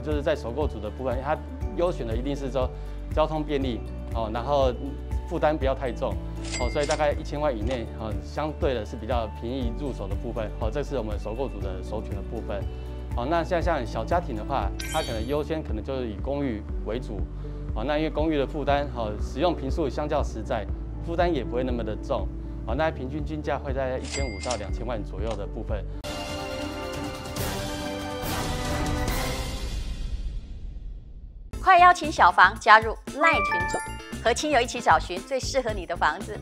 就是在首购组的部分，它优选的一定是说交通便利哦，然后负担不要太重哦，所以大概1000万以内哦，相对的是比较便宜入手的部分哦，这是我们首购组的首选的部分。好，那像小家庭的话，它可能优先可能就是以公寓为主。好，那因为公寓的负担，使用坪数相较实在，负担也不会那么的重。好，那平均均价会在1500到2000万左右的部分。 快邀请小房加入赖群组，和亲友一起找寻最适合你的房子。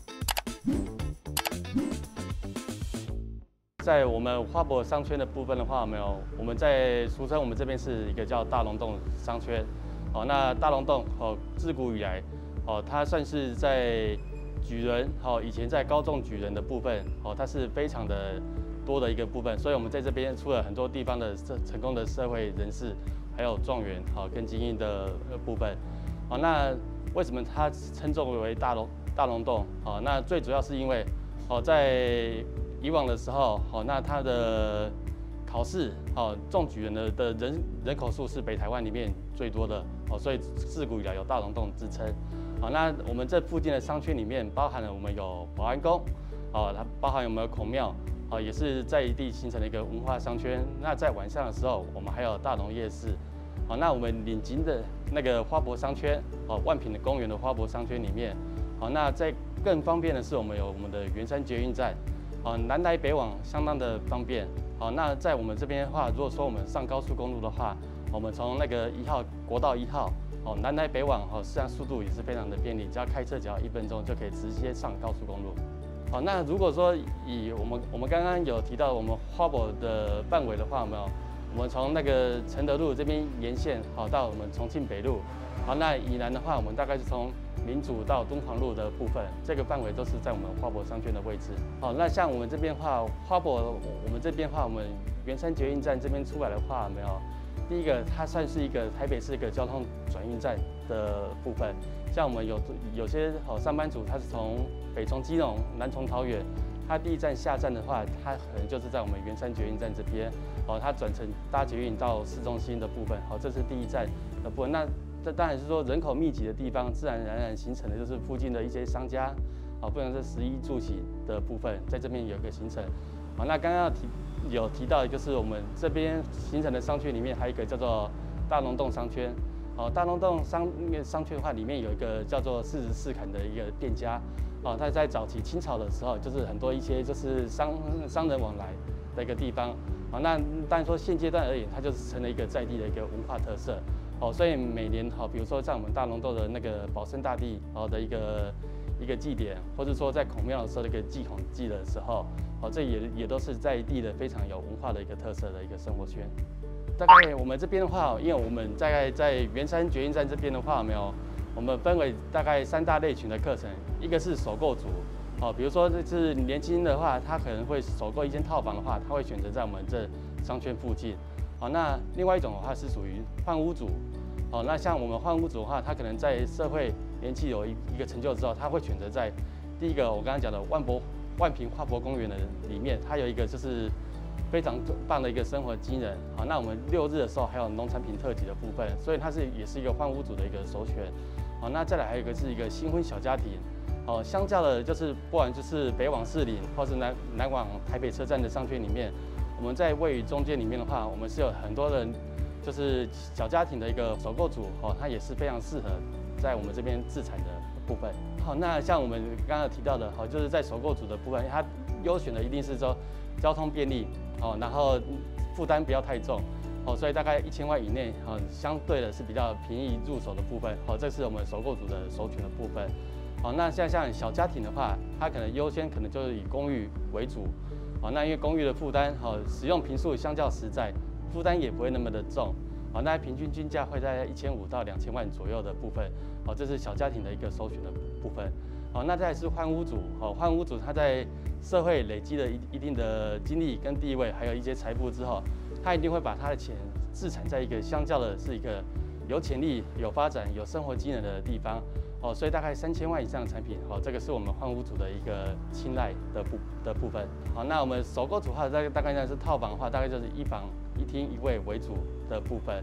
在我们花博商圈的部分的话，我们在俗称我们这边是一个叫大龙洞商圈。哦，那大龙洞自古以来，它算是在举人，以前在高中举人的部分，它是非常的多的一个部分，所以我们在这边出了很多地方的成功的社会人士，还有状元，跟精英的部分。好，那为什么它称作为大龙洞？那最主要是因为，在以往的时候，那它的考试，中举人的人口数是北台湾里面最多的，所以自古以来有大龙洞之称。好，那我们这附近的商圈里面包含了我们有保安宫，它包含有没有孔庙，也是在地形成的一个文化商圈。那在晚上的时候，我们还有大龙夜市。好，那我们邻近的那个花博商圈，万品的公园的花博商圈里面，好，那在更方便的是，我们有我们的圆山捷运站。南来北往相当的方便。好，那在我们这边的话，如果说我们上高速公路的话，我们从那个国道1号，南来北往，实际上速度也是非常的便利，只要开车只要1分钟就可以直接上高速公路。好，那如果说以我们刚刚有提到我们花博的范围的话，我们从那个承德路这边沿线，到我们重庆北路。好，那以南的话，我们大概是从民主到敦煌路的部分，这个范围都是在我们花博商圈的位置。好，那像我们这边的话，花博我们这边的话，我们圆山捷运站这边出来的话，第一个它算是一个台北市一个交通转运站的部分。像我们有些上班族，他是北从基隆，南从桃园，他第一站下站的话，他可能就是在我们圆山捷运站这边，他转乘搭捷运到市中心的部分。好，这是第一站的部分。那这当然是说人口密集的地方，自然而然形成的就是附近的一些商家，不管是食衣住行的部分，在这边有一个形成。好，那刚刚有提到，就是我们这边形成的商圈里面，还有一个叫做大龙洞商圈。大龙洞商圈的话，里面有一个叫做44坎的一个店家，它在早期清朝的时候，就是很多一些就是商人往来的一个地方。好，那当然说现阶段而言，它就是成了一个在地的一个文化特色。所以每年比如说在我们大龙洞的那个保生大帝的一个祭典，或者说在孔庙的时候那个祭孔祭的时候，这也都是在地的非常有文化的一个特色的一个生活圈。大概我们这边的话，因为我们大概在圆山捷运站这边的话，我们分为大概3大类群的课程，一个是首购组，比如说这是年轻的话，他可能会首购一间套房的话，他会选择在我们这商圈附近。好，那另外一种的话是属于换屋组。好，那像我们换屋组的话，他可能在社会年纪有一个成就之后，他会选择在第一个我刚刚讲的万平花博公园的里面，它有一个就是非常棒的一个生活机能。好，那我们6日的时候还有农产品特辑的部分，所以它也是一个换屋组的一个首选。好，那再来还有一个是一个新婚小家庭。相较的就是不管就是北往士林，或是南往台北车站的商圈里面，我们在位于中间里面的话，我们是有很多人就是小家庭的一个首购组，它也是非常适合在我们这边自产的部分。好，那像我们刚刚提到的，就是在首购组的部分，它优选的一定是说交通便利，然后负担不要太重，所以大概1000万以内，相对的是比较便宜入手的部分。这是我们首购组的首选的部分。好，那像小家庭的话，它可能优先可能就是以公寓为主。好，那因为公寓的负担，使用坪数相较实在，负担也不会那么的重。好，那平均均价会在1500到2000万左右的部分。好，这是小家庭的一个首选的部分。好，那再来是换屋主。换屋主他在社会累积了一定的经历跟地位，还有一些财富之后，他一定会把他的钱自产在一个相较的是一个有潜力、有发展、有生活机能的地方。所以大概3000万以上的产品，这个是我们换屋组的一个青睐的部分。好，那我们首购组的话，大概是套房的话，大概就是1房1厅1卫为主的部分。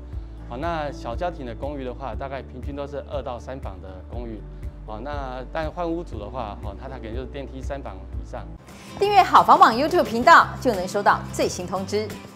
好，那小家庭的公寓的话，大概平均都是2到3房的公寓。好，那但换屋主的话，它可能就是电梯3房以上。 订阅好房网 YouTube 频道就能收到最新通知。